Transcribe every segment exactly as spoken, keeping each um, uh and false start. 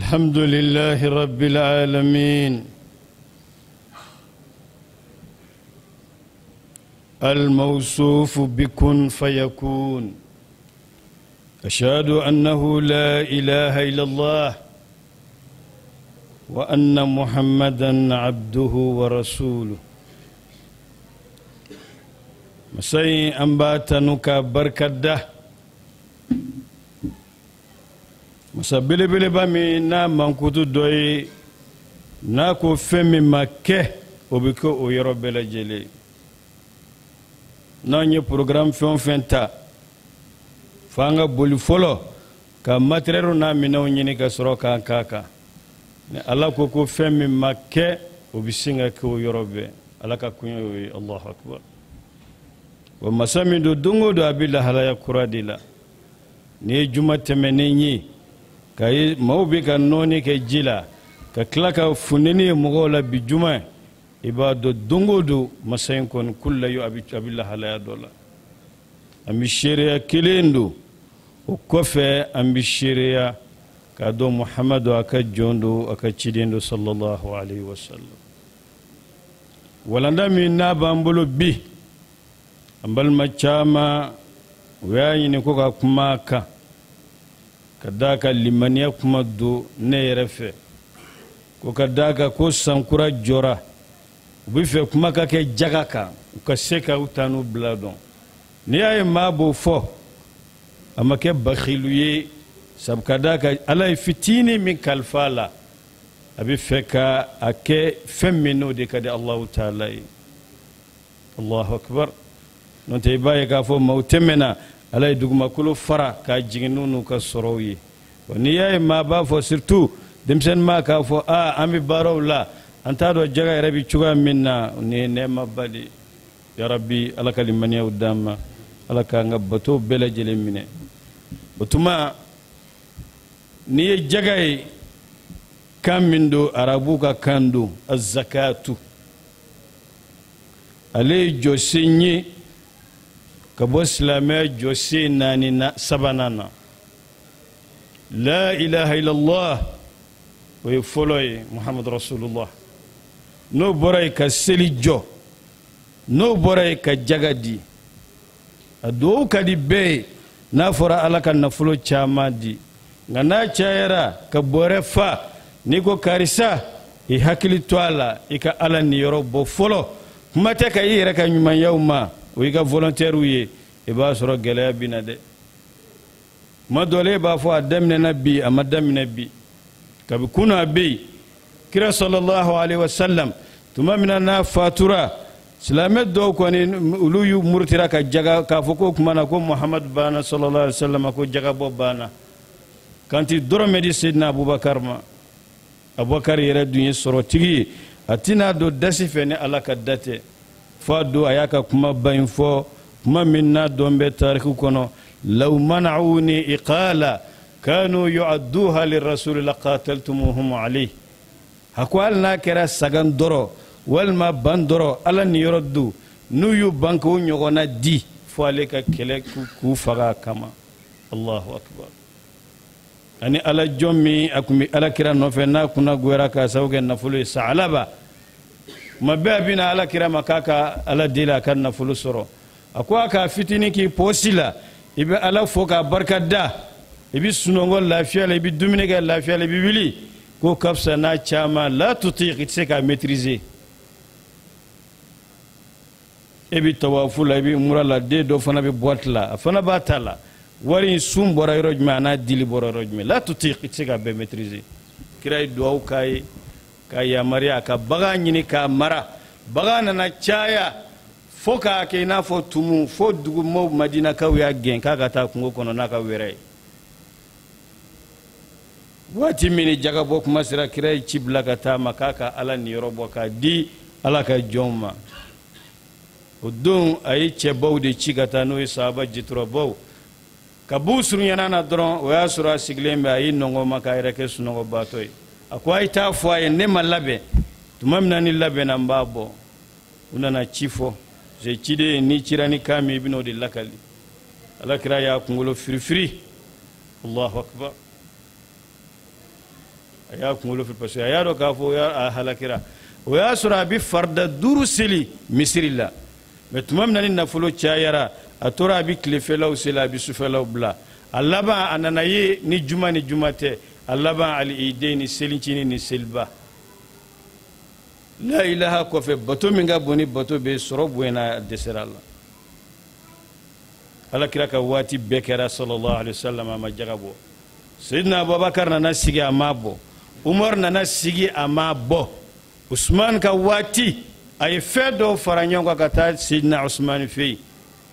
الحمد لله رب العالمين الموصوف بكن فيكون أشهد أنه لا إله إلا الله وأن محمدا عبده ورسوله مساي أنباتنك بركده Musa belebeleba min n'a mankutu dɔ ye n'a ko fɛn min ma kɛ o bɛ kɛ o yɔrɔ bɛɛ lajɛlen n'an ye programme fɛn o fɛn ta f'an ka boli fɔlɔ ka matériel n'a minɛnw ɲini ka sɔrɔ k'an k'a kan ni Ala ko ko fɛn min ma kɛ o bɛ sin ka kɛ o yɔrɔ bɛɛ Ala ka kunya y'o ye Allahu akbar wa masa min don don o don a bɛ lahalaya kura de la ni ye juma tɛmɛnen ye kay maaw bɛ ka nɔɔni kɛ ji la ka tila ka fundeni ye mɔgɔw la bi juma i b'a dɔn don o don masa in kɔni kula yo a bɛ lahalaya dɔ la an bɛ seereya kelen don o kɔfɛ an bɛ seereya k'a dɔn Muhamadu a ka jɔn don a ka ciden don sallallahu alaihi wa sallam walanda min n'a b'an bolo bi an balima caman o y'a ɲini ko ka kuma a kan ka d'a ka limaniya kuma don ne yɛrɛ fɛ ko ka d'a kan ko sankura jɔra u bɛ fɛ kuma ka kɛ jaga kan u ka se ka u ta n'u bila dɔn n'i y'a ye maa b'o fɔ a ma kɛ bakilu ye sabu ka d'a kan Ala ye fitinin min kalifa a la a bɛ fɛ ka a kɛ fɛn min n'o de ka di Allahu Taala ye Allahu akbar n'o tɛ i b'a ye k'a fɔ maaw tɛmɛna Ala ye dugumakolo fara k'a jigin n'u ka sɔrɔw ye n'i y'a ye maa b'a fɔ surtout denmisɛnnin maa k'a fɔ aa an bɛ baaraw la an t'a dɔn jaga yɛrɛ bɛ cogoya min na nin ye nɛɛmaba de ya Rabbi Ala ka limaniyaw d'an ma Ala k'an ka batow bɛɛ lajɛlen minɛ o tuma n'i ye jaga ye kan min don arabu ka kan don azakatu ale ye jɔsen ye ka bɔ silamɛya jɔsen naani na sabanan na la ilaha illallah o ye fɔlɔ ye Muhammadu rasulullah n'o bɔra ye ka seli jɔ n'o bɔra ye ka jaga di a duwawu ka di bɛɛ ye n'a fɔra Ala ka nafolo caman di nka n'a cayara ka bɔrɛ fa n'i ko karisa i hakili to a la i ka Ala niyɔrɔ bɔ fɔlɔ kuma tɛ ka i yɛrɛ ka ɲumanyaw ma o yi ka volontaire ye i b'a sɔrɔ gɛlɛya bɛ na dɛ ma dɔle b'a fɔ a daminɛna bi a ma daminɛ bi kabi kunun a bɛ yen kira sallallahu alaihi wasallam tuma min na n'a fatura silamɛ dɔw kɔni olu y'u murutira ka jaga k'a fɔ ko kuma na ko Muhamadu banna sallallahu alaihi wasallam ko jagabɔ banna kanti dɔrɔmɛ di Seydina Abubakar ma Abubakar yɛrɛ dun ye sɔrɔtigi ye a tɛna don dasi fɛ ni Ala ka da tɛ fo a don a y'a ka kuma ba in fɔ kuma min n'a dɔn bɛ tariku kɔnɔ law mana'uni iqala kanu yu'adduha lirrasul laqataltumuhum alayhi a ko hali n'a kɛra sagan dɔrɔ walima ban dɔrɔ Ala niyɔrɔ don n'u y'u ban k'o ɲɔgɔnna di fo ale ka kɛlɛ k'u faga a kama Allahu akbar ani Ala jɔn min a tun bɛ Alakira nɔfɛ n'a kunna goyara k'a sababu kɛ nafolo ye Sa'alaba ma bɛɛ a bɛna Alakira ma k'a ka Ala deli a ka nafolo sɔrɔ a ko a ka fitinin k'i pɔsi la i bɛ Ala fo k'a barika da i bɛ sunɔgɔ lafiya la i bɛ dumuni kɛ lafiya la i bɛ wuli ko ka fisa n'a caman la tuti i tɛ se k'a maîtriser e bɛ tawafu la i bɛ umra la den dɔ fana bɛ boîte la a fana b'a ta la wari in sun bɔra yɔrɔ jumɛn a n'a dili bɔra yɔrɔ jumɛn la tuti i tɛ se k'a bɛɛ maîtriser kira ye duwawu k'a ye k'a yamaruya ka bagan ɲini k'a mara bagan nana caya fo k'a kɛ i n'a fɔ tumu fo dugumɔgɔw Madinakaw y'a gɛn k'a ka taa kungo kɔnɔ n'a ka wɛrɛ ye waati min ni jagabɔ kuma sera kira ye ci bila ka taa ma k'a ka Ala niyɔrɔ bɔ k'a di Ala ka jɔnw ma o don a ye cɛbaw de ci ka taa n'o ye sahaba jiturɔbaw ka b'u surunyana na dɔrɔn o y'a sɔrɔ a sigilen bɛ a y'i nɔngɔ ma k'a yɛrɛ kɛ sunɔgɔbatɔ ye a ko a ye taa fɔ a ye ne ma labɛn tuma min na ni labɛnna n b'a bɔ u nana ci fɔ je ciden ni cira ni kan min i bɛna o de lakali Alakira y'a kunkolo firifiri Allahu akbar a y'a kunkolo fili parce que a y'a dɔn k'a fɔ a halakira o y'a sɔrɔ a bɛ farida duuru seli misiri la mais tuma min na ni nafolo cayara a tora a bɛ tilefɛlaw seli a bɛ sufɛlaw bila a laban a nana ye ni juma ni juma tɛ a laban al-iidain ni selicini ni seliba la ilaha kɔfɛ bato min ka bon ni bato bɛ sɔrɔ bonyana a dɛsɛra la alakira ka waati bɛɛ kɛra sallallahu alaihi wasallam a ma jaga bɔ Sayyidina Abubakar nana sigi a ma bɔ Umar nana sigi a ma bɔ Usman ka waati a ye fɛn dɔw fara ɲɔgɔn kan ka taa Sayyidina Usman fɛ yen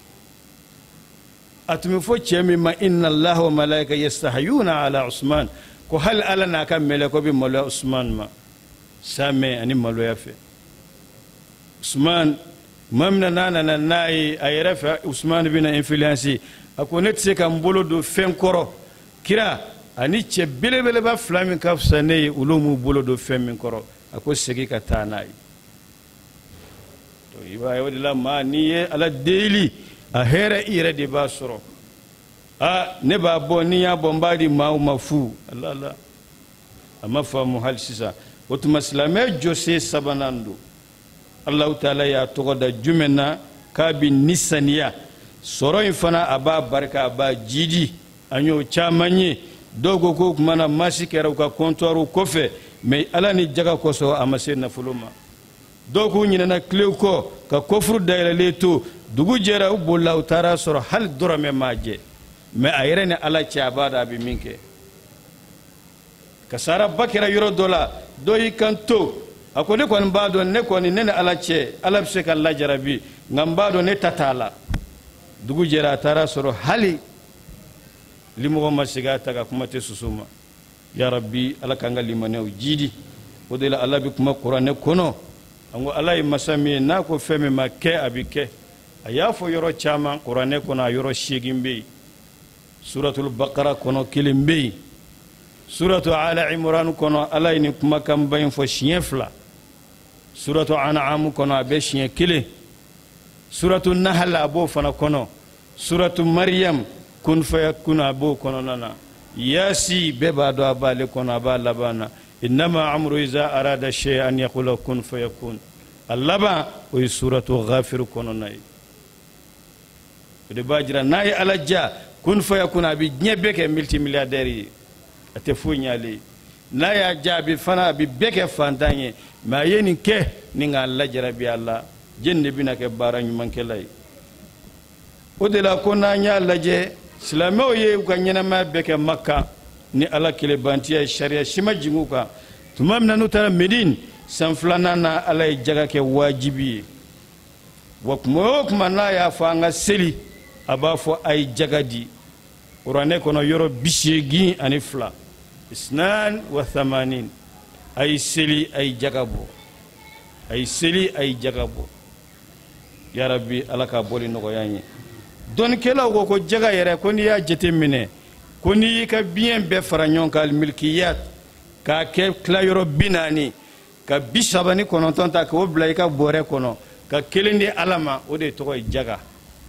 a tun bɛ fɔ cɛ min ma inna Allaha wa malaika yastahiyuna ala Usman ko hali Ala n'a ka mɛlɛkɛw bɛ maloya Usman ma samɛ ani maloya fɛ Usman maa min na nana n'a ye a yɛrɛ fɛ Usman bɛna influence a ko ne tɛ se ka n bolo don fɛn kɔrɔ kira ani cɛ belebeleba fila min ka fisa ne ye olu m'u bolo don fɛn min kɔrɔ a ko segin ka taa n'a ye to i b'a ye o de la maa n'i ye Ala deli a hɛrɛ i yɛrɛ de b'a sɔrɔ a ne b'a bɔ ni y'a bɔ n b'a di maaw ma fu ala la a ma faamu hali sisan o tuma silamɛ jɔsen sabanan don Allahu taala y'a tɔgɔ da jumɛn na k'a bɛ nisaniya sɔrɔ in fana a b'a barika a b'a jidi an y'o caman ye dɔw ko ko tuma na masi kɛra u ka comptoir kɔfɛ mais Ala ni jaga kosɔn a ma se nafolo ma dɔw k'u ɲinɛna tilew kɔ ka kɔfuru dayɛlɛlen to dugu jɛra u bolila u taara sɔrɔ hali dɔrɔmɛ m'a jɛ mais a yɛrɛ ni Ala cɛ a b'a dɔn a bɛ min kɛ kasaraba kɛra yɔrɔ dɔ la dɔ y'i kan to a ko ne kɔni b'a dɔn ne kɔni ne ni Ala cɛ Ala bɛ se ka lajarabi nka n b'a dɔn ne ta t'a la dugu jɛra a taara sɔrɔ hali limɔgɔ ma segin a ta ka kuma tɛ susu ma ya rabbi Ala k'an ka limaniyaw jidi o de la Ala bɛ kuma kuranɛ kɔnɔ an ko Ala ye masa min ye n'a ko fɛn min ma kɛ a bɛ kɛ a y'a fɔ yɔrɔ caman kuranɛ kɔnɔ a yɔrɔ seegin bɛ yen suratul baqara kɔnɔ kelen bɛ yen suratu ala imran kɔnɔ Ala ye nin kumakanba in fɔ siɲɛ fila suratu an'am kɔnɔ a bɛ siɲɛ kelen suratu nahl a b'o fana kɔnɔ suratu maryam kun fayakun a b'o kɔnɔna na yasi bɛɛ b'a dɔn a b'ale kɔnɔ a b'a laban na innama amru iza arada shay'an an yaqula kun fayakun a laban o ye suratu ghafir kɔnɔna ye o de b'a jira n'a ye Ala ja kun fayakun a bɛ diɲɛ bɛɛ kɛ multimilliardaire ye a tɛ foyi ɲ'ale n'a y'a ja a bɛ fana a bɛ bɛɛ kɛ fantan ye mais a ye nin kɛ ni k'a lajarabi a la jɛni de bɛna kɛ baara ɲumankɛla ye o de la ko n'an y'a lajɛ silamɛw ye u ka ɲɛnamaya bɛɛ kɛ Maka ni Ala kelebantiya ye sariya si ma jigin u kan tuma min na n'u taara Medine san filanan na Ala ye jaga kɛ wajibi ye wa kuma o kuma n'a y'a fɔ an ka seli a b'a fɔ a ye jaga di kuranɛ kɔnɔ yɔrɔ bi seegin ani fila isnan wa thamanin a ye seli a ye jaga bɔ a ye seli a ye jaga bɔ ya rabbi Ala ka bɔli nɔgɔya an ye dɔnnikɛlaw ko ko jaga yɛrɛ ko n'i y'a jate minɛ ko n'i y'i ka biɲɛ bɛɛ fara ɲɔgɔn kan milkiyat k'a kɛ tilayɔrɔ bi naani ka bi saba ni kɔnɔntɔn ta k'o bila i ka bɔrɛ kɔnɔ ka kelen di Ala ma o de tɔgɔ ye jaga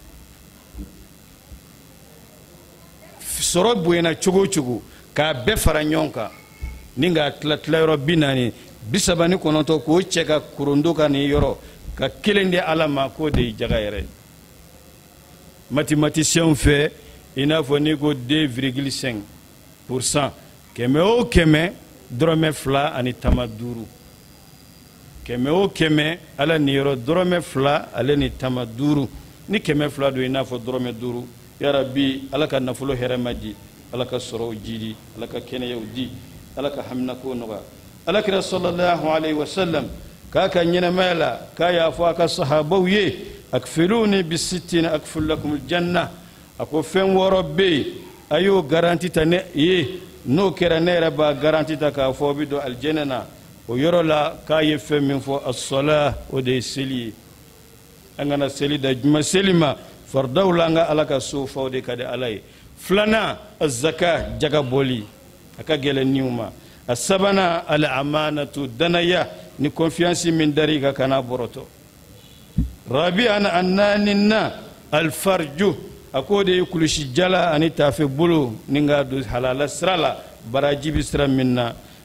sɔrɔ bonyana cogo o cogo k'a bɛɛ fara ɲɔgɔn kan ni k'a tila tilayɔrɔ bi naani bi saba ni kɔnɔntɔn k'o cɛ ka korondo ka nin yɔrɔ ka kelen di Ala ma k'o de ye jaga yɛrɛ mathématiciens fɛ i n'a fɔ n'i ko deux virgule cinq pour cent kɛmɛ o kɛmɛ dɔrɔmɛ fila ani tama duuru kɛmɛ o kɛmɛ Ala ni yɔrɔ dɔrɔmɛ fila ale ni tama duuru ni kɛmɛ fila don i n'a fɔ dɔrɔmɛ duuru ya rabbi Ala ka nafolo hɛrɛma di Ala ka sɔrɔw jidi Ala ka kɛnɛyaw di Ala ka haminako nɔgɔya Alakira sallallahu alaihi wasallam k'a ka ɲɛnamaya la k'a y'a fɔ a ka sahabaw ye akfiluni bisittin akfil lakum aljanna a ko fɛn wɔɔrɔ bɛ yen a y'o garanti ta ne ye n'o kɛra ne yɛrɛ b'a garanti ta k'a fɔ bɛ don alijɛnɛ na o yɔrɔ la k'a ye fɛn min fɔ as-sala o de ye seli ye an kana seli da juma seli ma fardaw la an ka Ala ka so faw de ka di Ala ye filanan az-zaka jaga bɔli a ka gɛlɛn niw ma a sabanan al-amanatu danaya ni confiance min dari ka kana bɔrɔtɔ rabi'an annanina al-farju a ko de ye kulusi jala ani tafe bolo ni ka don halala sira la baraji bi sira min na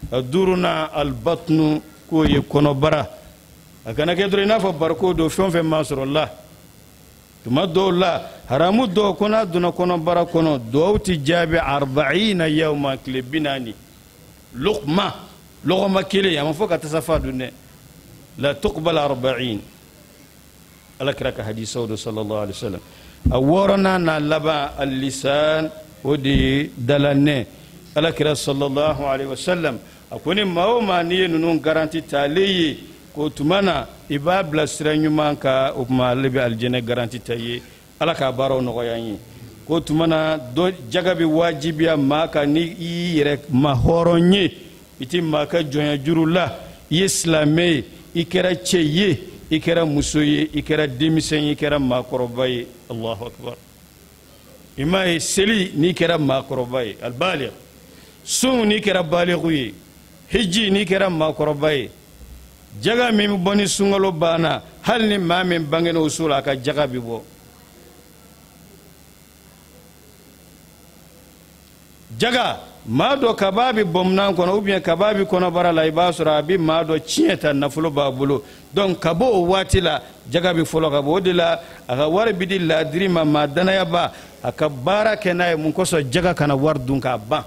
duruna albatnu ko ye konobara akana ke dore nafa barko do fon fe masrullah tuma do la haramu do kona duna konobara kono do ti jabi arba'ina yawma klibinani luqma luqma kile ya mafoka tasafadu ne la tuqbal arba'in alakraka hadithu sallallahu alaihi wasallam aworana na laba al-lisan ودي دلني alakira sallallahu alaihi wasallam akoni mawo mani nunun garanti taliyi ko tumana ibabla siranyuma ka ukma libi aljene garanti tayi alaka baro no yanyi ko tumana do jagabi wajibiya maka ni yire mahoronye iti maka jonya jurula islame ikera cheye ikera musoye ikera dimisen ikera makorobaye Allahu akbar imay seli ni kera makorobaye albaligh sun ni kera balighuye hijji ni kera makorobaye jaga min boni sungalo bana hal ni mamin bangeno usula ka jaga bibo jaga mado kababi bomnan kono ubien kababi kono bara la ibasura bi mado chieta nafulo babulo donc kabo watila jaga bi folo kabo dila aga war bidi la dirima madana yaba akabara kenay mun ko so jaga kana war dunka ba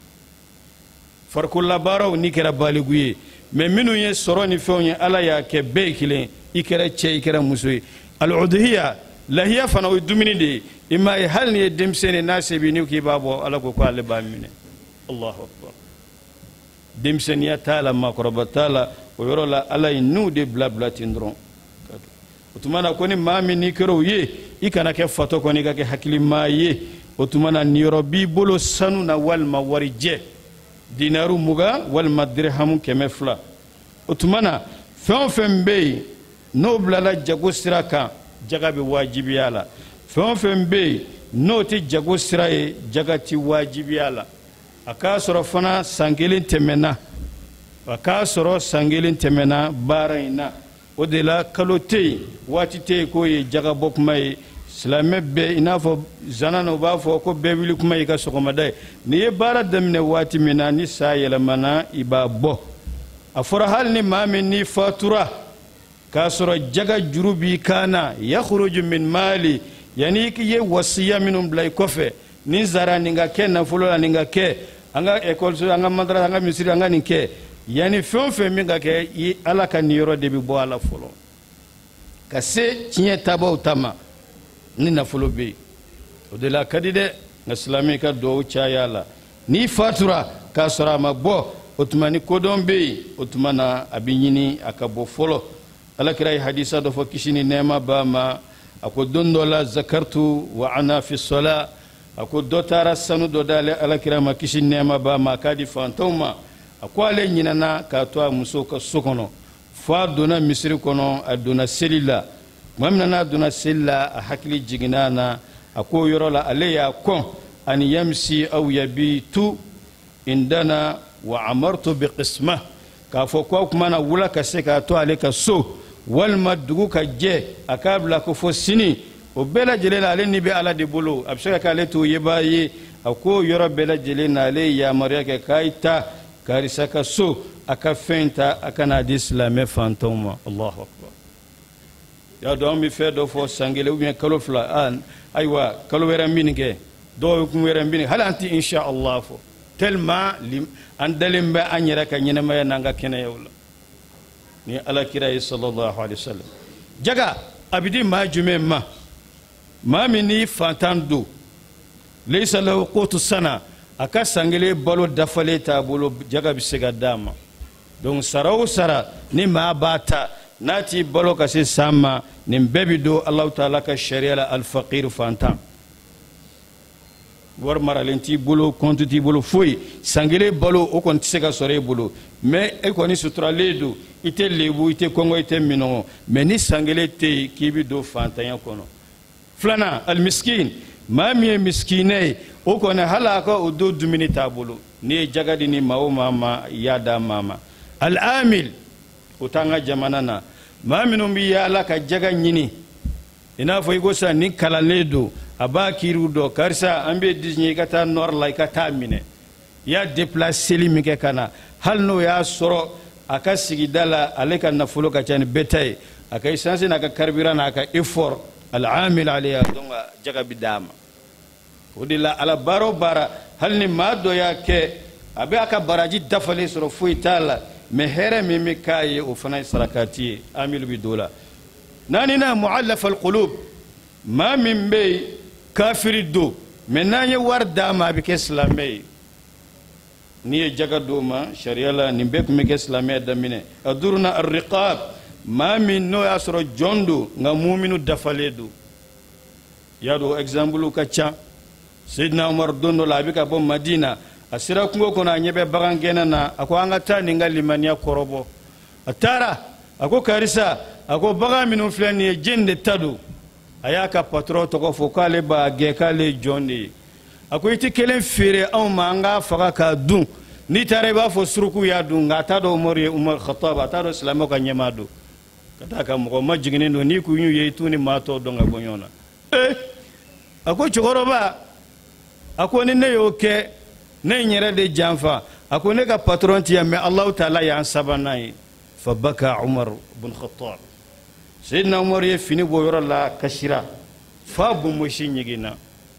farkul labaro ni kera baliguye mais minu ye soroni fewni ala ya ke bekile ikere che ikere musuy al udhiya la hiya fana udumini de imma hal ni demsene nasibi ni ki babo ala ko ko ale ba mine Allahu akbar demseniya tala makrobatala o yorola ala inu de blabla tindron otumana koni mami ni kero ye ikana ke fato koni ka ke hakili maye otumana ni robi bolo sanu na wal mawarije dinaru muga wal madirham kemefla otumana fon fembe no blala jago siraka jaga be wajibi yala fon fembe no ti jago siraye jagati wajibi yala akasoro fana sangelin temena akasoro sangelin temena baraina odela kalote watite ko ye jaga bokmay islame be inafo zanano ba fo ko be wili kuma yiga sokoma day ni bara damne wati mina ni sayela mana iba bo afora hal ni mami ni fatura kasoro jaga jurubi kana yakhruju min mali yani ki ye wasiya minum blay kofe ni zara ninga ke na fulo ninga ke anga école so anga madrasa anga misiri anga ninke yani fon fe minga ke ala kan yoro de bi bo ala fulo kase tiye tabo tama ni na fulo be odela kadide islami ka do chayala ni fatura ka sora ma bo otumani kodon be otumana abinyini akabo folo ala kirai hadisa do fo kishini nema ba ma akodondo la zakartu wa ana fi salat ako dotara sanu do dale ala kirama kishi nema ba makadi fantoma akwale nyinana ka to muso ka sokono fa dona misri kono aduna selila mamna duna selila hakli jiginana ako yorola aleya kon an yamsi aw yabitu indana wa amartu biqisma ka fo ko kuma na wula ka se ka to ale ka so wal madgu ka je akabla ko fo sini o bela jelela ale ni be ala de bolo absaka kale to yebaye ako yoro bela jelena ale ya mariya ke kaita karisaka so aka fenta akana d'islam fantoma Allahu akbar ya do mi fe do fo sangele ou bien kalo fla an aywa kalo wera minike do ko wera min halanti insha Allah fo tellement lim andalim ba anyira ka nyina may nanga kene yawla ni ala kira sallallahu alaihi wasallam jaga abidi ma jume ma ma mini fantando laysa lahu qutu sana aka sangele balo dafale ta bolo jaga bisega dama donc saraw sara ni ma bata nati balo kasi sama ni bebi do Allah taala ka sharia al faqir fantam war maralenti bolo kontuti bolo foi sangele balo o kon tisega sore bolo mais e koni sutra ledo ite lebu ite kongo ite mino mais ni sangele te kibi do fantanya kono flana al miskin ma mi miskine o kona halaka o do dumini tabulu ni jagadi ni mawo mama yada mama al amil utanga jamanana ma minum bi yala ka jaga nyini ina fo igo sa ni kala ledo aba kiru do karsa ambe disney kata nor like kata mine y'a déplacé min kɛ ka na hali n'o y'a sɔrɔ a ka sigida la ale ka nafolo ka ca ni bɛɛ ta ye a ka essence n'a ka carburant n'a ka effort al-amil alayha donc jaga bi d'a ma o de la ala baara o baara hali ni maa dɔ y'a kɛ a bɛ a ka baraji dafalen sɔrɔ foyi t'a la mais hɛrɛ min bɛ k'a ye o fana ye sarakati ye amilu bi don la naaninan mu'allaf al-qulub maa min bɛ yen kafiri don mais n'an ye wari d'a ma a bɛ kɛ silamɛ ye n'i ye jaga d'o ma sariya la nin bɛɛ tun bɛ kɛ silamɛya daminɛ a duurunan ar-riqab maa min n'o y'a sɔrɔ jɔn don nka muminu dafalen don y'a dɔn exemple ka ca Seydina Umar don dɔ la a bɛ ka bɔ Madina a sera kungo kɔnɔ a ɲɛ bɛ bagan gɛnɛ na a ko an ka taa nin ka limaniya kɔrɔbɔ a taara a ko karisa a ko bagan minnu filɛ nin ye jɛn de ta don a y'a ka patron tɔgɔ fɔ k'ale b'a gɛn k'ale ye jɔn de ye a ko i tɛ kelen feere anw ma an k'a faga k'a dun n'i taara i b'a fɔ suruku y'a dun nka a t'a dɔn Umaru ye Umar Khattab a t'a dɔn silamɛw ka ɲɛmaa don ka taa ka mɔgɔ ma jiginnen don n'i kun y'u ye i t'u ni maa tɔw dɔn ka bɔ ɲɔgɔn na ee a ko cɛkɔrɔba a ko ni ne y'o kɛ ne n yɛrɛ de janfa a ko ne ka patron ti yan mais Alahu Taala y'an sabanan ye fa baka Umar bin Khattab Seydina Umar ye fini bɔ yɔrɔ la kasira fa bonbosi ɲiginna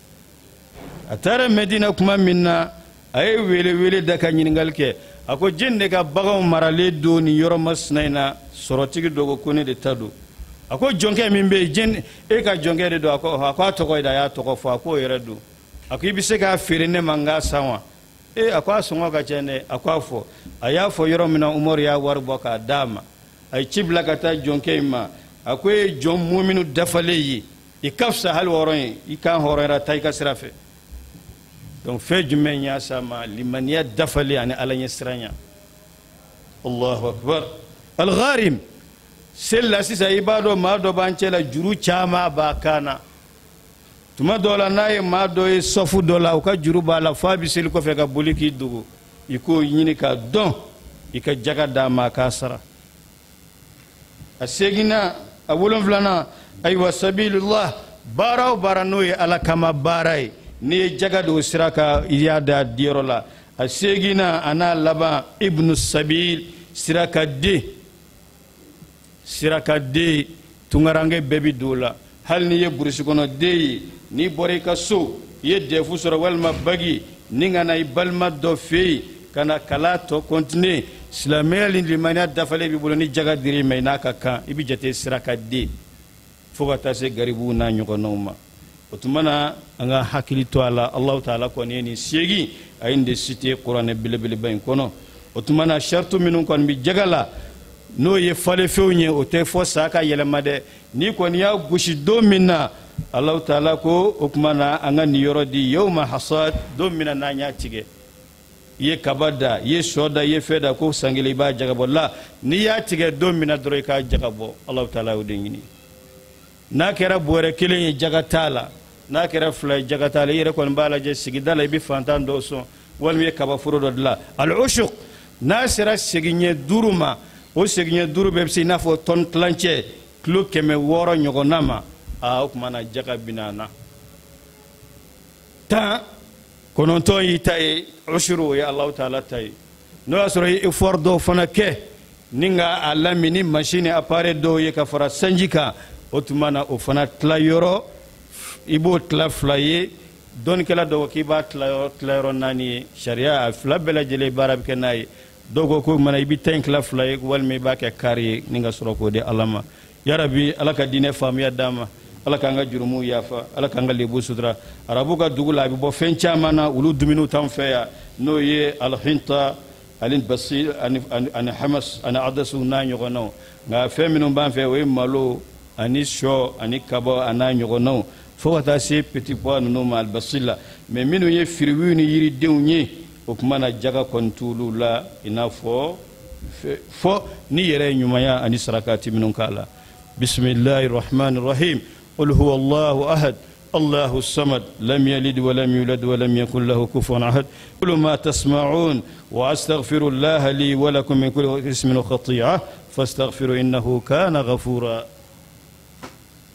a taara Medina kuma min na a ye wele wele da ka ɲininkali kɛ a ko jɛn de ka baganw maralen don nin yɔrɔ masina in na sɔrɔtigi dɔ ko ko ne de ta don a ko jɔnkɛ min bɛ yen jɛn e ka jɔnkɛ de don a ko a ko a tɔgɔ ye da a y'a tɔgɔ fɔ a k'o yɛrɛ don a ko i bɛ se k'a feere ne ma n k'a san wa e a ko a sɔngɔ ka ca dɛ a ko a fɔ a y'a fɔ yɔrɔ min na Umaru y'a wari bɔ k'a d'a ma a ye ci bila ka taa jɔnkɛ in ma a ko e ye jɔn muminu dafalen ye i ka fisa hali hɔrɔn ye i kan hɔrɔnyara taa i ka sira fɛ donc fɛn jumɛn y'a s'a ma limaniya dafalen ani ala ɲɛ siranya Allahu akbar al-gharim seli la sisan i b'a dɔn maa dɔ b'an cɛ la juru caman b'a kan na tuma dɔw la n'a ye maa dɔ ye sɔfu dɔ la u ka juru b'a la f'a bɛ seli kɔfɛ ka boli k'i dogo i k'o ɲini k'a dɔn i ka jaga d'a ma a k'a sara a seginna a wolonfilanan ayiwa sabilillah baara o baara n'o ye ala kama baara ye n'i ye jaga don o sira kan i y'a da diyɔrɔ la a seginna a n'a laban ibnu sabil sirakaden sirakaden tungaranke bɛɛ bɛ don o la hali n'i ye burusi kɔnɔ den ye n'i bɔra i ka so i ye dɛfu sɔrɔ walima bagi ni ka na i balima dɔ fɛ yen ka na kala tɔ kɔntine silamɛya ni limaniya dafalen b'i bolo ni jaga dir'i ma i n'a ka kan i bɛ jate sirakaden fo ka taa se garibuw n'a ɲɔgɔnnaw ma o tuma na an ka hakili to a la Alahu Taala kɔni ye nin seegin a ye nin de cité kuranɛ belebeleba in kɔnɔ o tuma na sartu minnu kɔni bɛ jaga la n'o ye falefɛnw ye o tɛ fɔ sa ka yɛlɛma dɛ n'i kɔni y'a gosi don min na Alahu Taala ko o tuma na an ka nin yɔrɔ di yawma hasad don min na n'an y'a tigɛ i ye kaba da i ye sɔ da i ye fɛn da ko san kelen i b'a jagabɔ la n'i y'a tigɛ don min na dɔrɔn i k'a jagabɔ Alahu Taala y'o de ɲini n'a kɛra bɔrɛ kelen ye jaga t'a la n'a kɛra fila ye jaga t'a la i yɛrɛ kɔni b'a lajɛ sigida la i bɛ fantan dɔw sɔn walima i ye kabaforo dɔ dilan al-ushuq n'a sera seginɲɛ duuru ma o seginɲɛ duuru bɛɛ bɛ se i n'a fɔ tɔni tilancɛ kilo kɛmɛ wɔɔrɔ ɲɔgɔnna ma aa o tuma na jaga bina na tan kɔnɔntɔn y'i ta ye ushuru o ye Alahu Taala ta ye n'o y'a sɔrɔ i ye effort dɔw fana kɛ ni ka a lamini ni machine appareil dɔw ye ka fara sanji kan o tuma na o fana tila yɔrɔ i b'o tila fila ye dɔnnikɛla dɔw ko k'i b'a tila yɔrɔ naani ye sariya a fila bɛɛ lajɛlen baara bɛ kɛ n'a ye dɔw ko ko mana i bɛ ta in tila fila ye walima i b'a kɛ kari ye ni ka sɔrɔ k'o di ala ma yarabi ala ka diinɛ faamuya d'an ma ala k'an ka jurumuw yafa ala k'an ka lebu sutura arabu ka dugu la a bɛ bɔ fɛn caman na olu dumuniw t'an fɛ yan n'o ye alhinta ani basil ani ani hamas ani adasu n'a ɲɔgɔnnaw nka fɛn minnu b'an fɛ o ye malo ani sɔ ani kaba a n'a ɲɔgɔnnaw fo ka taa se petit pois ninnu ma albasil la mais minnu ye firiwiw ni yiridenw ye o tuma na jaga kɔni t'olu la i n'a fɔ fɔ ni yɛrɛ ye ɲumanya ani sarakati minnu k'a la bisimilahi rahmani rahim qul huwa allahu ahad الله الصمد لم يلد ولم يولد ولم يكن له كفوا أحد كل ما تسمعون وأستغفر الله لي ولكم من كل اسم وخطيئة فاستغفروا إنه كان غفورا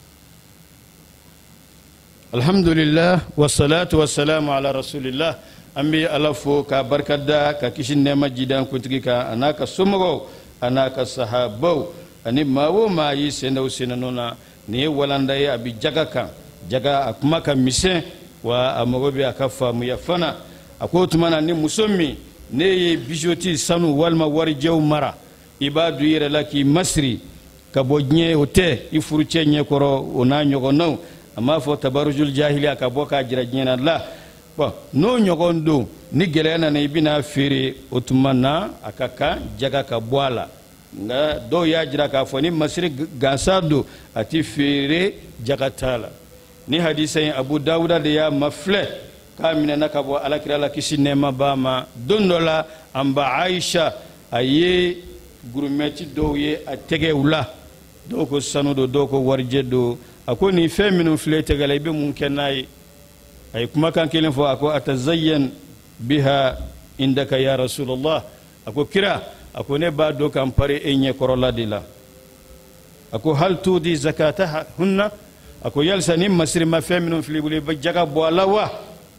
الحمد لله والصلاة والسلام على رسول الله ambi ala fo ka barkada ka kishin nema jidan kuntigi ka anaka somogo anaka sahabo ani mawo ma yi senda usinanona ni walanda ya abi jaga kan jaga akuma ka mise wa amogobi akafa mu yafana akotumana ni musomi ne ye bijoti sanu walma warjew mara ibadu yere laki masri ka bodnye ote ifuruche nye koro ona nyogo no ama fo tabarujul jahiliya ka boka jira nyena la bon no nyogo ndo ni gelena na ibina fere otumana akaka jaga ka bwala nga do ya jira ka fo ni masri gansado ati fere jaga tala ni hadisa Abu Dawuda de ya mafle kamina nakabo alakira la kisi nema bama dondola amba Aisha aye gurumeti do ye atege ula doko sanudo doko warje do ako ni feminu fle tegale be mun kenai ay kuma kan kelen fo ako atazayyan biha indaka ya rasulullah ako kira ako ne ba do kan pare enye korola dila ako hal tudi zakataha hunna ako yalsa ni masri ma feminu fle bule ba jaga bolawa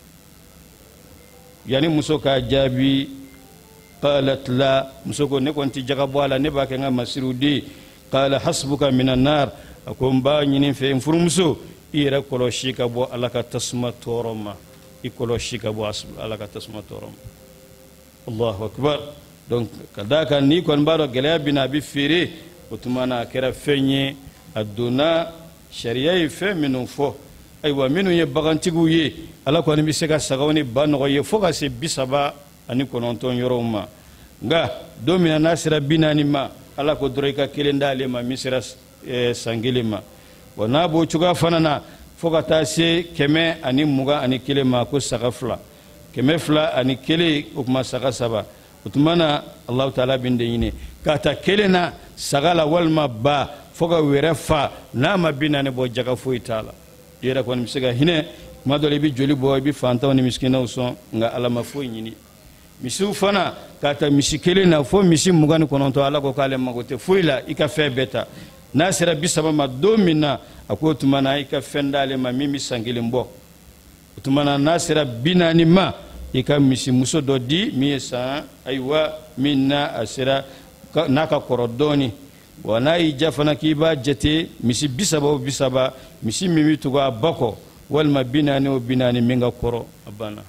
yani muso ka jabi qalat la muso ko ne konti jaga bola ne ba ke nga masrudi qala hasbuka minan nar akum ba nyini fe furumso ira koloshi ka bo alaka tasma toroma ikoloshi ka bo alaka tasma toroma Allahu akbar donc kadaka ni kon baro gele bina bi fere otumana kera fenye aduna sharia yi fe minu fo aywa minu ye bagantigu ye ala ko ni bi se ka sagawni banogo ye fo ka se bisaba ani kononton yoroma nga domina nasira binani ma ala ko droika kelendale ma misira e sangilima wana bo chuga fanana fo ka ta se keme ani muga ani kelema ko sagafla keme fla ani kele ukma saga saba utmana allah taala binde yine kata kelena sagala walma ba fo ka were fa na ma binani bo jaga fo itala yera ko ni sega hine madole bi joli bo bi fanta ni miskina uson nga ala ma fo nyini misu fana kata misikele na fo misi mugani kononto ala ko kale magote fuila ika fe beta nasira bisaba ma domina ako tumana ika fendale ma mimi sangile mbo tumana nasira binani ma ika misi muso dodi miesa aywa minna asira naka korodoni wana ijafana kiba jete misi bisaba bisaba misi mimi tuga bako walma binani o binani minga koro abana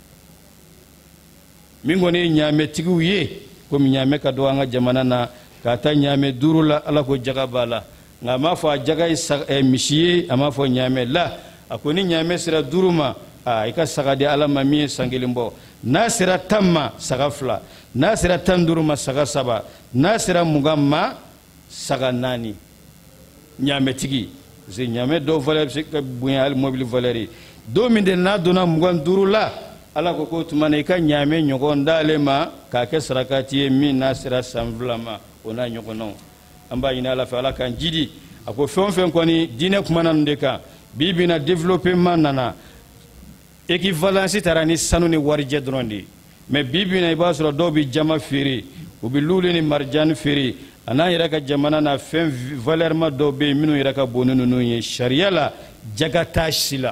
mingo ni nyame tigu ye ko nyame ka do nga jamana na kata nyame durula ala ko jaga bala nga ma fa jaga e mishiye ama fo nyame la akoni nyame sira duruma a ika sagade ala mami sangilimbo nasira tamma sagafla nasira tanduruma saga saba nasira mugamma saga nani nyame tigi ze nyame do valeur se ka buya al mobile valeri do min de na dona mugan durula ala ko ko tumane ka nyame nyogon dalema ka ke sarakati min nasira samvlama ona nyogono amba ina la fa ala kan jidi ako fon fen ko ni dine kuma nan de ka bibina développement nana équivalence tarani sanu ni warje drondi mais bibina ibasro do bi jama firi u bi lulu ni marjan firi ana ira ka jamana na fen valeur ma do be minu ira ka bonunu no ye sharia la jagata sila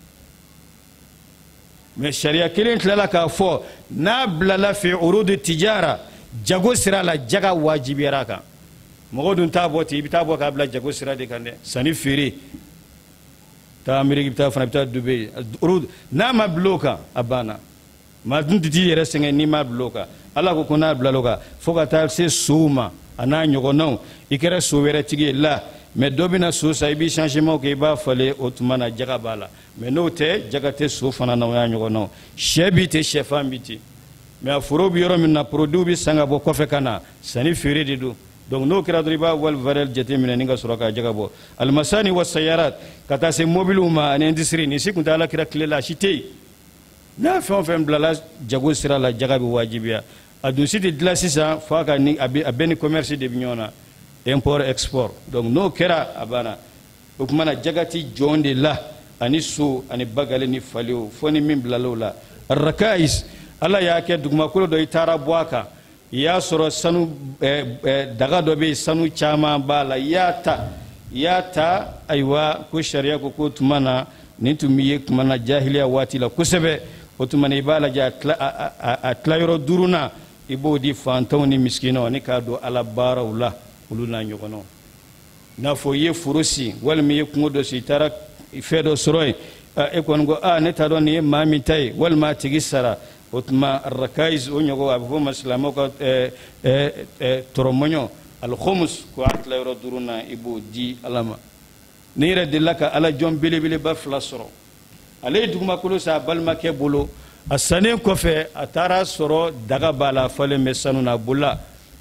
mais sharia kelen tlala ka fo na blala fi urud tijara jago sira la jaga wajibira ka mogodun taboti bitabo ka bla jago sira de kande sani firi ta amerika bita fana bita dubai urud na ma bloka abana ma dindi yere senga ni ma bloka ala ko kona blaloka foka ta se suma ana nyogono ikere sowere tigi la mais dobina so sa ibi changement ke ba fale otmana jaga bala mais no te jaga te so fana na ya nyogono shebi te chefam biti mais afuro bi yoro min na produit bi sanga bo ko fe kana sani fere didu donc no kira driba wal varel jete min ninga suraka jaga bo al masani was sayarat kata se mobile uma an industrie ni sikunta ala kira klela shite na fon fem blala jago sira la jaga bi wajibiya adu siti dlasisa faka ni abeni commerce de bignona import export donc no kera abana ukmana jagati jonde la ani su ani bagale ni falio foni min blalola rakais ala ya ke dugma ko do itara boaka ya soro sanu eh, eh, daga do be sanu chama bala yata yata aywa ko sharia ko ko tumana ni tumiye kumana jahiliya wati la kusebe o tuma na i b'a lajɛ a tilayɔrɔ duurunan i b'o di fantanw ni miskinaw ni k'a don ala baaraw la olu n'a ɲɔgɔnnaw n'a fɔ i ye foro si walima i ye kungo dɔ si i taara fɛn dɔ sɔrɔ yen e kɔni ko aa ne t'a dɔn nin ye maa min ta ye walima a tigi sara o tuma rakais o ɲɔgɔn a bɛ fɔ ma silamɛw ka tɔrɔmɔɲɔ alkhomus ko a tilayɔrɔ duurunan i b'o di ala ma ni yɛrɛ delila ka ala jɔn belebeleba fila sɔrɔ ale ye dugumakolo san a balimakɛ bolo a sannen kɔfɛ a taara sɔrɔ daga b'a la a falen bɛ sanu na a bolila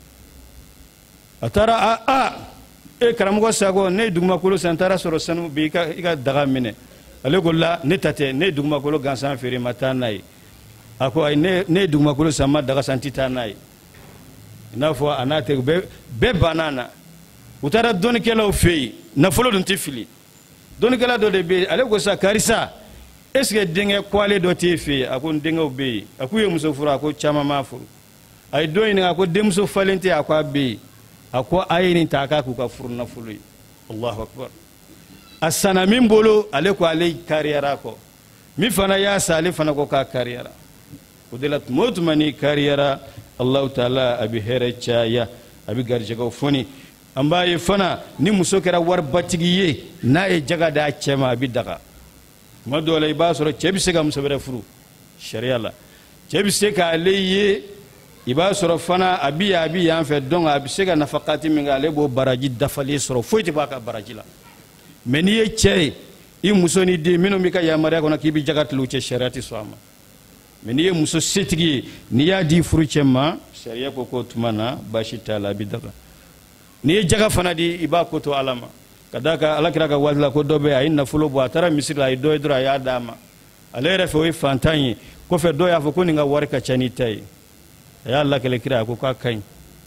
a taara a a e karamɔgɔ sago ne ye dugumakolo san n taara sɔrɔ sanu bi i ka daga minɛ ale ko la ne ta tɛ ne ye dugumakolo gansan feere ma taa n'a ye a ko ayi ne ye dugumakolo san ma daga san n tɛ taa n'a ye i n'a fɔ a n'a tɛ bɛɛ banna na u taara dɔnnikɛlaw fɛ yen nafolo dun tɛ fili dɔnnikɛla dɔ de bɛ yen ale ko sa karisa est ce que denkɛ kɔlen dɔ t'e fɛ yen a ko n denkɛw bɛ yen a k'u ye muso furu a ko caman m'a furu a ye dɔ ɲininka a ko denmuso falen tɛ a ko a bɛ yen a ko a ye nin ta a k'a k'u ka furu nafolo ye Allahu akbar a sanna min bolo ale ko ale kariyara kɔ min fana y'a san ale fana ko k'a kariyara o de la tuma o tuma n'i kariyara Allahu taala a bɛ hɛrɛ caya a bɛ garijɛgɛw foni an b'a ye fana ni muso kɛra waribatigi ye n'a ye jaga d'a cɛ ma a bɛ daga tuma dɔw la i b'a sɔrɔ cɛ bɛ se ka muso wɛrɛ furu sariya la cɛ bɛ se k'ale ye i b'a sɔrɔ fana a bɛ yan a bɛ yan fɛ donc a bɛ se ka nafakati min kɛ ale b'o baraji dafalen sɔrɔ foyi tɛ bɔ a ka baraji la mais n'i ye cɛ ye i muso ni den minnu bɛ ka yamaruya kɔnɔ k'i bɛ jaga tile u cɛ sariya tɛ sɔn a ma mais n'i ye muso setigi ye n'i y'a di furu cɛ ma sariya ko k'o tuma na baasi t'a la a bɛ daga n'i ye jaga fana di i b'a ko to ala ma ka d'a kan alakira ka waati la ko dɔ bɛ yen a ye nafolo bɔ a taara misiri la a ye dɔ ye dɔrɔn a y'a d'a ma ale yɛrɛ fɛ o ye fantan ye kɔfɛ dɔw y'a fɔ ko nin ka wari ka ca n'i ta ye a y'a lakale kira a ko k'a ka ɲi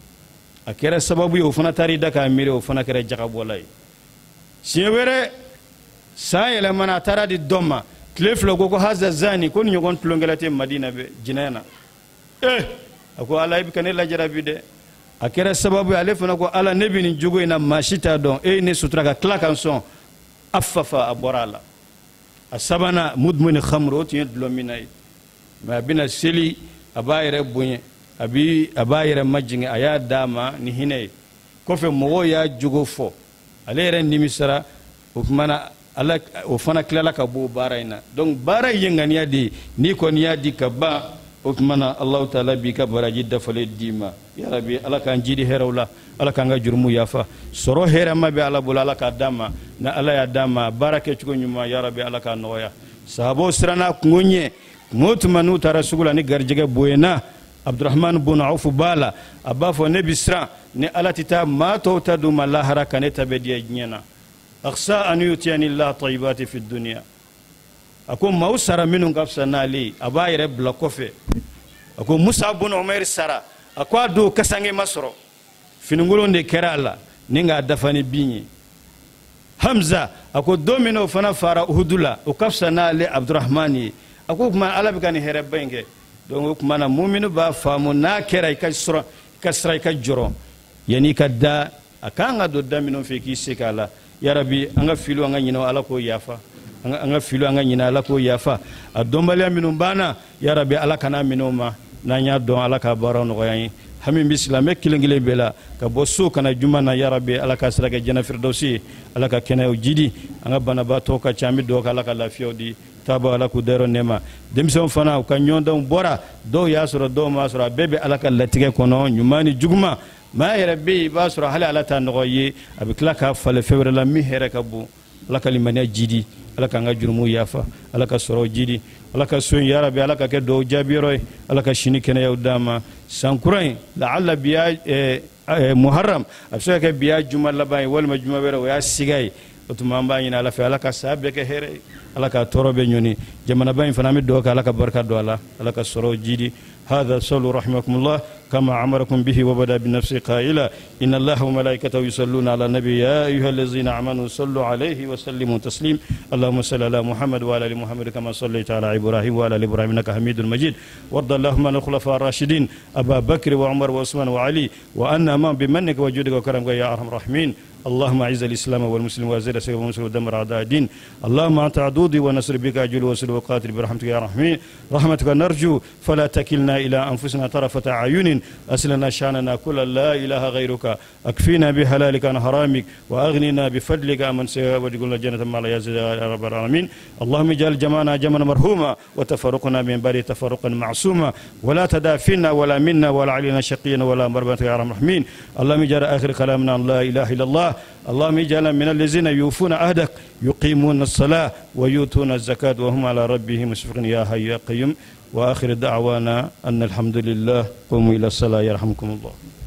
a kɛra sababu ye o fana taara i da k'a miiri o fana kɛra jagabɔla ye siɲɛ wɛrɛ san yɛlɛmana a taara di dɔ ma tile fila ko ko haza zani ko nin ɲɔgɔn tulonkɛla tɛ madina bɛ jinɛ na eh a ko ala i bɛ ka ne lajarabi dɛ a kɛra sababu ye ale fana ko ala ne bɛ nin jogo in na maa si t'a dɔn e ye ne sutura ka tila ka n sɔn a fafa a bɔra a la a sabanan mudmuni khamr o tun ye dulɔ min na ye mais a bɛna seli a b'a yɛrɛ bonya a bɛ a b'a yɛrɛ majigin a y'a d'a ma ni hinɛ ye kɔfɛ mɔgɔw y'a jogo fɔ ale yɛrɛ nimisara o kumana ala o fana tilala ka bɔ baara in na donc baara ye ŋaniya de ye n'i kɔni y'a di ka ban o kumana Allahu taala b'i ka baraji dafalen d'i ma ya rabbi ala k'an jidi hɛrɛw la ala k'an ka jurumu yafa sɔrɔ hɛrɛma bɛ ala bolo ala k'a d'a ma ni ala y'a d'a ma baara kɛcogo ɲuman ya rabbi ala k'a nɔgɔya sahabaw siranna kungo ɲɛ kungo o tuma n'u taara sugu la ni garijɛgɛ boyenna Abdurrahman bun Auf b'a la a b'a fɔ ne bɛ siran ni ala tɛ taa maa tɔw ta d'u ma lahara ka ne ta bɛ diya diɲɛ na akhsa an yutiyani Allah tayyibati fi dunya a ko maaw sara minnu ka fisa n'ale ye a b'a yɛrɛ bila kɔfɛ a ko Musa bun Umair sara a ko a don kasange ma sɔrɔ finikolon de kɛra a la ni k'a dafa ni bin ye Hamza a ko don min o fana fara Uhudu la o ka fisa n'ale Abdurrahman ye a ko o tuma ala bɛ ka nin hɛrɛba in kɛ donc o tuma na muminu b'a faamu n'a kɛra i ka sɔrɔ i ka sira i ka jɔrɔ yanni i ka da a kan ka don da minnu fɛ k'i se k'a la ya rabbi an ka filiw an ka ɲinɛ ala k'o yafa an ka filiw an ka ɲinɛ ala k'o yafa a dɔnbaliya minnu banna ya rabbi ala kana minɛ o ma n'an y'a dɔn ala ka baaraw nɔgɔya ye hami bɛ silamɛ kelen kelen bɛɛ la ka bɔ so kana juma na ya rabbi ala ka sira kɛ jɛnɛ firdausi ye ala ka kɛnɛyaw jidi an ka banabaatɔw ka ca an bɛ dugawu kɛ ala ka lafiyaw di taaba ala k'u dayɔrɔ nɛɛma denmisɛnw fana u ka ɲɔgɔndanw bɔra dɔw y'a sɔrɔ dɔw m'a sɔrɔ a bɛɛ bɛ ala ka latigɛ kɔnɔ ɲuman ni juguman maa yɛrɛ bɛ yen i b'a sɔrɔ hali ala t'a nɔgɔ ye a bɛ tila k'a falen fɛn wɛrɛ la min hɛrɛ ka bon ala ka limaniya jidi ala k'an ka jurumu yafa ala ka sɔrɔw jidi ala ka so in ya rabbi ala ka kɛ dɔw jaabiyɔrɔ ye ala ka sini kɛnɛyaw d'a ma san kura in laala biya muharram a bɛ se ka kɛ biya juma laban ye walima juma wɛrɛ o y'a siga ye o tuma an b'a ɲini ala fɛ ala ka saa bɛɛ kɛ hɛrɛ ye ala ka tɔɔrɔ bɛ ɲɔni jamanaba in fana an bɛ dugawu kɛ ala ka barika don a la ala ka sɔrɔw jidi هذا صلوا رحمكم الله كما أمركم به وبدأ بنفسه قائلا إن الله وملائكته يصلون على النبي يا أيها الذين آمنوا صلوا عليه وسلموا تسليم اللهم صل على محمد وعلى آل محمد كما صليت على إبراهيم وعلى آل إبراهيم إنك حميد مجيد وارض اللهم عن الخلفاء الراشدين أبا بكر وعمر وعثمان وعلي وأن أمام بمنك وجودك وكرمك يا أرحم الراحمين اللهم أعز الإسلام والمسلمين وأذل الشرك والمشركين ودمر أعداء الدين. اللهم أنت عدودي ونصر بك أجل وسل وقاتل برحمتك يا رحمن. رحمتك نرجو فلا تكلنا إلى أنفسنا طرفة أعين. أسلنا شأننا كل لا إله غيرك. أكفينا بحلالك عن حرامك وأغننا بفضلك من سوى وادخلنا الجنة مع يا رب العالمين. اللهم اجعل جمعنا جمعا مرحوما وتفرقنا من بعد تفرقا معصوما ولا تدع فينا ولا منا ولا علينا شقيا ولا مربا يا رب الرحمن. اللهم اجعل آخر كلامنا لا إله إلا الله. اللهم اجعلنا من الذين يوفون عهدك يقيمون الصلاة ويؤتون الزكاة وهم على ربهم يشفقون يا حي يا قيوم. وآخر دعوانا أن الحمد لله. قوموا إلى الصلاة يرحمكم الله.